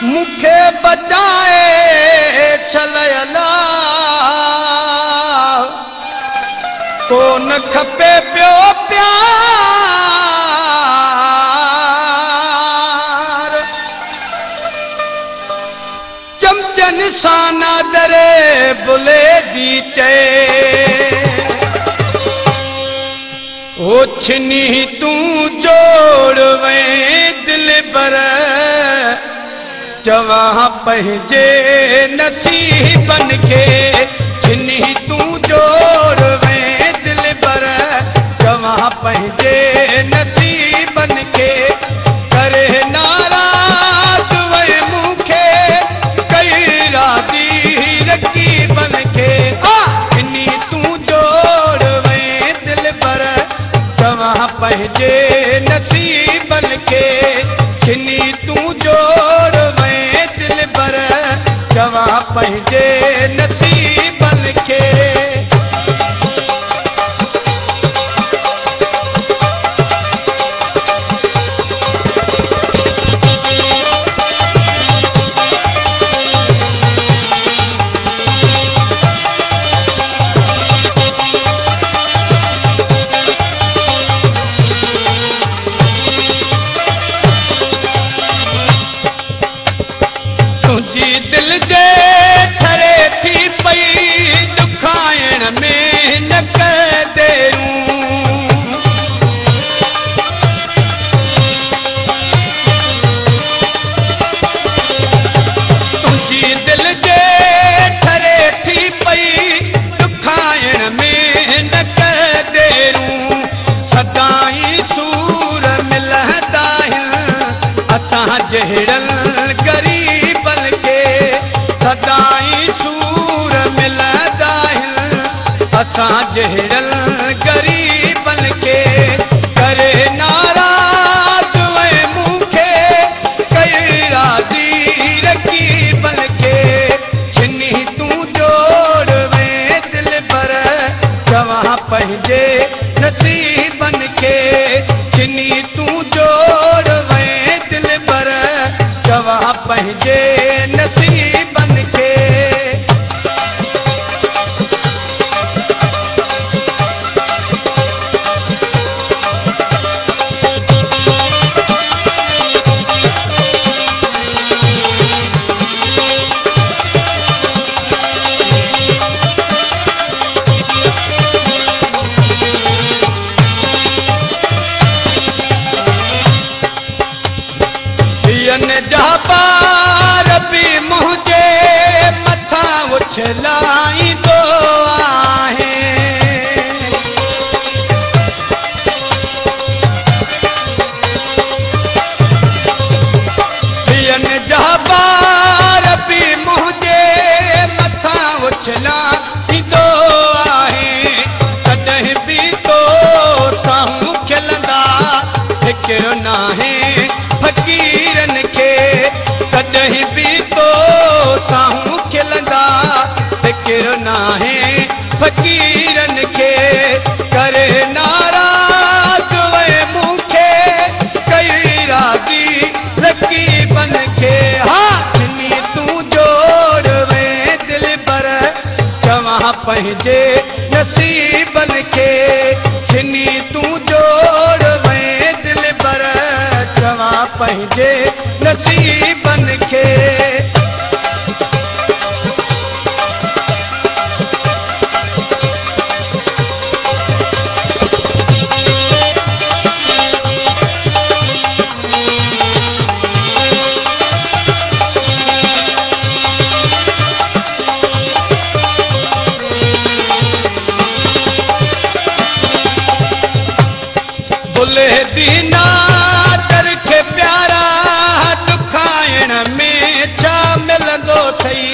मुखे बचाए छलयला तो न खपे पियो प्यार चमचन साना दरे बुले दी चे ओ छिनी तू जोड़ वे दिल बर जवा पंहिंजे नसीबन के छिनी तू जोड़ वे दिल बर जवा पंहिंजे नसीबन के करे नाराज वे मुखे कई राती रकीबन के छिनी तू जोड़ वे दिल बर जवा पंहिंजे नसीबन के छिनी तू जोड़ वे दिल बर जवा पंहिंजे नसीबन के तुझी दिल जे थरे थी पई दुखाइण में न कदेऊं तुझी दिल जे थरे थी पई दुखाइण में न कदेऊं सदाई सूर मिलंदा असां जहिड़ल गरीबन के सदाई सूर मिलंदा असां जहिड़ल गरीबन के करे नाराज वे मुखे कई राजी रकीबन के छिनी तू जोड़ वे दिल बर जवा पंहिंजे नसीबन के छिनी तू जोड़ वे दिल बर जवा पंहिंजे नसीबन के जहाबार भी मुझे मथा उछलाईंदो आहे जहाबार भी मुझे मथा उछलाईंदो आहे कॾहिं बि तो साम्हूं खिलंदा फिक्र नाहे फकीरन के कॾहिं बि तो साम्हूं खिलंदा फिक्र नाहे फकीरन के करे नाराज वे मुखे कई राजी रकीबन के छिनी तू जोड़ वे दिल बर जवा पंहिंजे नसीबन के छिनी तू जोड़ वे दिल बर जवा पंहिंजे नसीबन के बुले दीना करके प्यारा दुखाइण में छा मिलंदो थई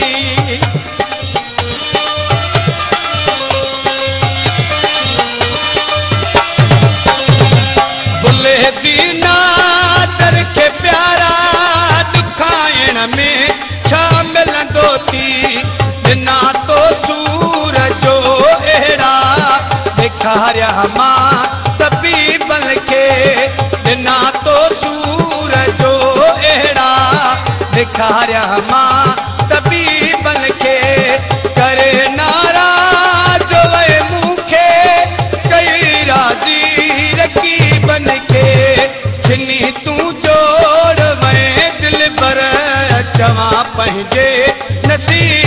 बुले दीना करके प्यारा दुखाइण में छा मिलंदो थी बिना तो सूरज जो अहिड़ा ॾेखारिया मां तबीबन के बिना तो सूरज जो अहिड़ा ॾेखारिया मां तबीबन खे करे नाराज़ वए मूंखे कई राज़ी रकीबन खे छिनी तूं जोड़ वए दिल पर चवां पंहिंजे नसीब